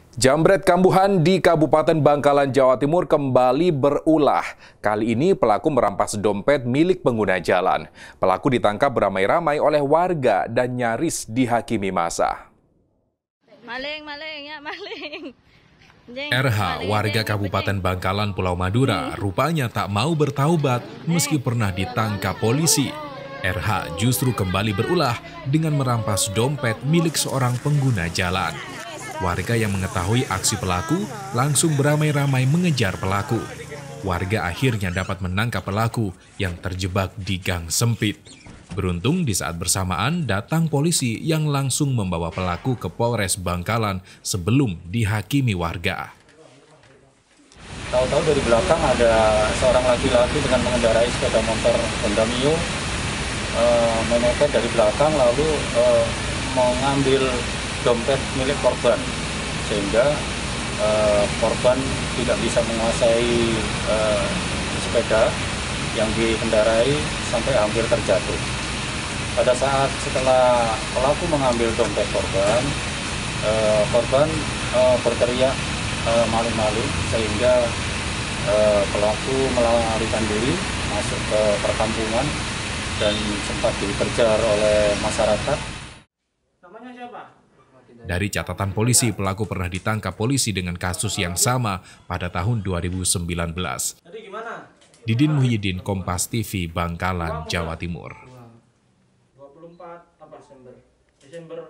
Jambret kambuhan di Kabupaten Bangkalan, Jawa Timur kembali berulah. Kali ini pelaku merampas dompet milik pengguna jalan. Pelaku ditangkap beramai-ramai oleh warga dan nyaris dihakimi massa. Maling, ya maling. RH, warga Kabupaten Bangkalan, Pulau Madura, rupanya tak mau bertaubat meski pernah ditangkap polisi. RH justru kembali berulah dengan merampas dompet milik seorang pengguna jalan. Warga yang mengetahui aksi pelaku langsung beramai-ramai mengejar pelaku. Warga akhirnya dapat menangkap pelaku yang terjebak di gang sempit. Beruntung di saat bersamaan datang polisi yang langsung membawa pelaku ke Polres Bangkalan sebelum dihakimi warga. Tahu-tahu dari belakang ada seorang laki-laki dengan mengendarai sepeda motor Honda Mio memepet dari belakang lalu mengambil dompet milik korban, sehingga korban tidak bisa menguasai sepeda yang dikendarai sampai hampir terjatuh. Pada saat setelah pelaku mengambil dompet korban, korban berteriak maling-maling sehingga pelaku melarikan diri masuk ke perkampungan dan sempat dikejar oleh masyarakat. Namanya siapa? Dari catatan polisi, pelaku pernah ditangkap polisi dengan kasus yang sama pada tahun 2019. Jadi gimana? Didin Muhyiddin, Kompas TV, Bangkalan, Jawa Timur. 24 Desember